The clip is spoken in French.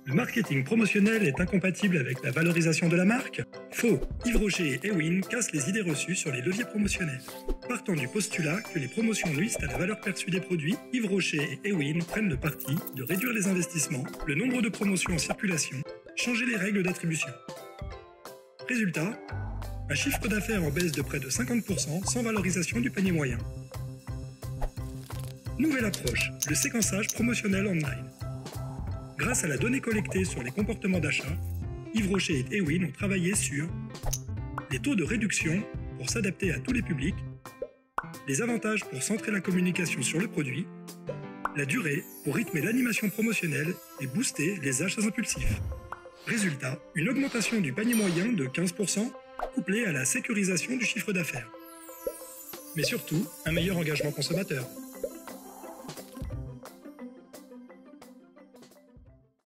Le marketing promotionnel est incompatible avec la valorisation de la marque? Faux. Yves Rocher et Ewin cassent les idées reçues sur les leviers promotionnels. Partant du postulat que les promotions nuisent à la valeur perçue des produits, Yves Rocher et Ewin prennent le parti de réduire les investissements, le nombre de promotions en circulation, changer les règles d'attribution. Résultat, un chiffre d'affaires en baisse de près de 50% sans valorisation du panier moyen. Nouvelle approche, le séquençage promotionnel online. Grâce à la donnée collectée sur les comportements d'achat, Yves Rocher et Ewin ont travaillé sur les taux de réduction pour s'adapter à tous les publics, les avantages pour centrer la communication sur le produit, la durée pour rythmer l'animation promotionnelle et booster les achats impulsifs. Résultat, une augmentation du panier moyen de 15% couplée à la sécurisation du chiffre d'affaires. Mais surtout, un meilleur engagement consommateur.